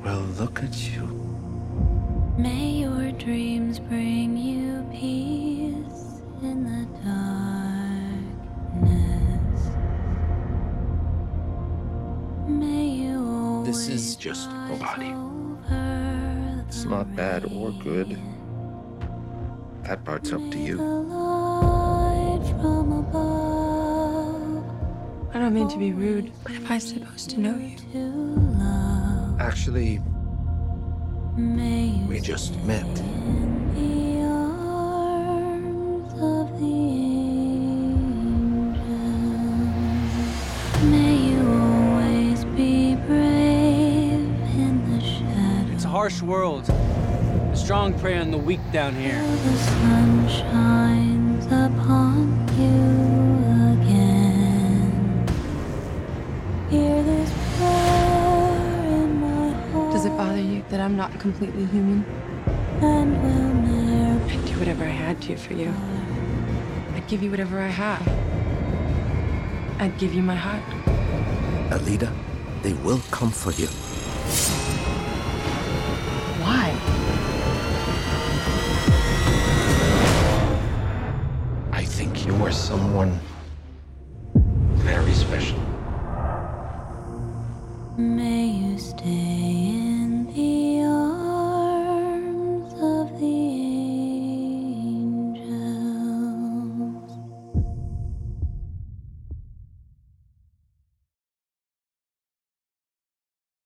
Well, look at you. May your dreams bring you peace in the darkness. May you always This is just a body. It's not bad or good. That part's up to you. I don't mean to be rude, but am I supposed to know you? Actually, we just met. It's a harsh world. The strong prey on the weak down here. The sun shines upon you again. Hear this prayer in my heart. Does it bother you that I'm not completely human? And will never I'd do whatever I had to for you. I'd give you whatever I have. I'd give you my heart. Alita, they will come for you. Why? I think you are someone